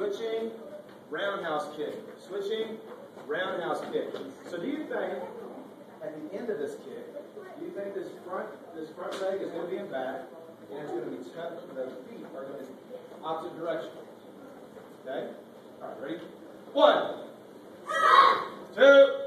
switching, roundhouse kick, switching, roundhouse kick. So do you think, at the end of this kick, do you think this front leg is going to be in back, and it's going to be tucked, the feet are going to be opposite direction? Okay? All right, ready? 1, 2,